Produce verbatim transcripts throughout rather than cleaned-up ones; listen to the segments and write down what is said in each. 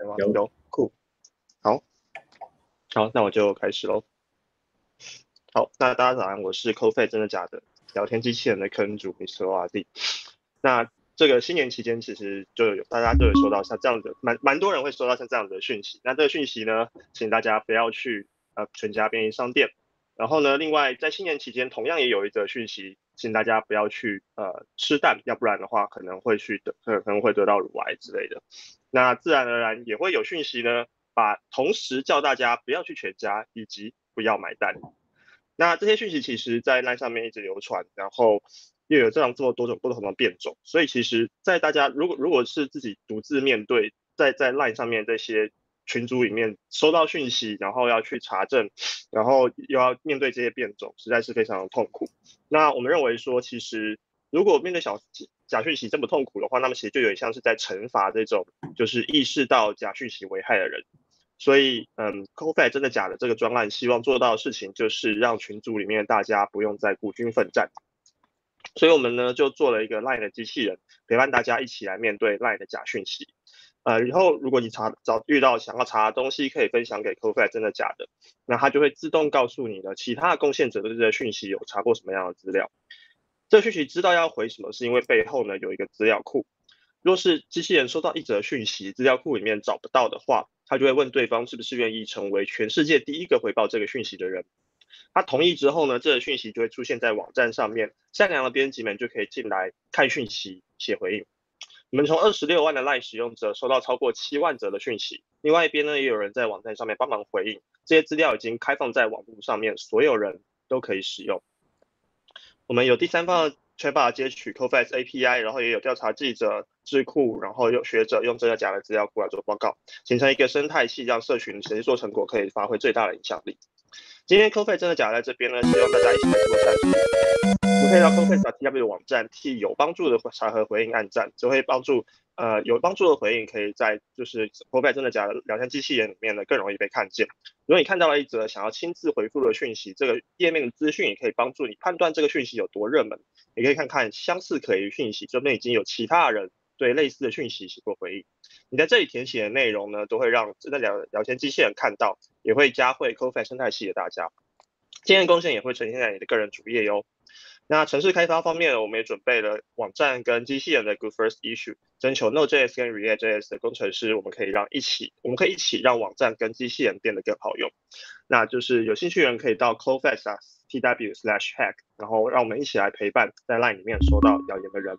有吗？有，酷。好，好，那我就开始喽。好，那大家早安，我是 Coffee 真的假的聊天机器人的坑主 mister O R D。那这个新年期间，其实就有大家都有收到像这样的，蛮蛮多人会收到像这样的讯息。那这个讯息呢，请大家不要去呃全家便利商店。然后呢，另外在新年期间，同样也有一则讯息，请大家不要去呃吃蛋，要不然的话可能会去得可能会得到乳癌之类的。那自然而然也会有讯息呢，把同时叫大家不要去全家，以及不要买蛋。那这些讯息其实在 LINE 上面一直流传，然后又有这样这么多种不同的变种，所以其实，在大家如果如果是自己独自面对在在 LINE 上面这些群组里面收到讯息，然后要去查证，然后又要面对这些变种，实在是非常的痛苦。那我们认为说，其实如果面对小假讯息这么痛苦的话，那么其实就有点像是在惩罚这种就是意识到假讯息危害的人。所以，嗯 c o f a 真的假的这个专案，希望做到的事情就是让群组里面大家不用再孤军奋战。所以我们呢就做了一个 LINE 的机器人，陪伴大家一起来面对 LINE 的假讯息。呃，以后如果你查找遇到想要查的东西，可以分享给 c o f a 真的假的，那它就会自动告诉你的其他的贡献者对这个讯息有查过什么样的资料。这个讯息知道要回什么，是因为背后呢有一个资料库。若是机器人收到一则讯息，资料库里面找不到的话，他就会问对方是不是愿意成为全世界第一个回报这个讯息的人。他同意之后呢，这个讯息就会出现在网站上面，善良的编辑们就可以进来看讯息、写回应。我们从二十六万的 LINE 使用者收到超过七万则的讯息，另外一边呢，也有人在网站上面帮忙回应。这些资料已经开放在网络上面，所有人都可以使用。我们有第三方的缺乏接取 c o f a x A P I， 然后也有调查记者、智库，然后有学者用真的假的资料库来做报告，形成一个生态系，让社群实作成果可以发挥最大的影响力。今天 c o f a x 真的假的在这边呢，希望大家一起来做善事。我们可以到 c o f a x T W 的网站替有帮助的查核回应按赞，这会帮助呃有帮助的回应可以在就是 c o f a x 真的假的聊天机器人里面呢更容易被看见。如果你看到了一则想要亲自回复的讯息，这个页面的资讯也可以帮助你判断这个讯息有多热门。你可以看看相似可疑讯息，这边已经有其他人对类似的讯息写过回应。你在这里填写的内容呢，都会让真的聊聊天机器人看到，也会加惠 c o f a x 生态系的大家。今天的贡献也会呈现在你的个人主页哟。那程式开发方面，我们也准备了网站跟机器人的 Good First Issue， 征求 Node.js 跟 React.js 的工程师，我们可以让一起，我们可以一起让网站跟机器人变得更好用。那就是有兴趣的人可以到 c o f a x T W slash hack， 然后让我们一起来陪伴在 LINE 里面收到谣言的人。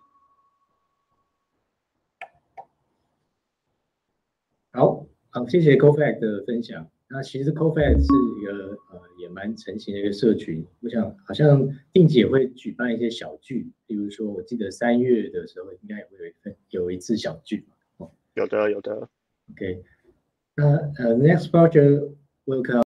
好，好，谢谢 c o f a x 的分享。那其实 c o f a x 是一个呃也蛮成型的一个社群，我想好像定期也会举办一些小聚，比如说我记得三月的时候应该也会有一份有一次小聚嘛。 哦，有的有的。 OK， 那呃 next project welcome。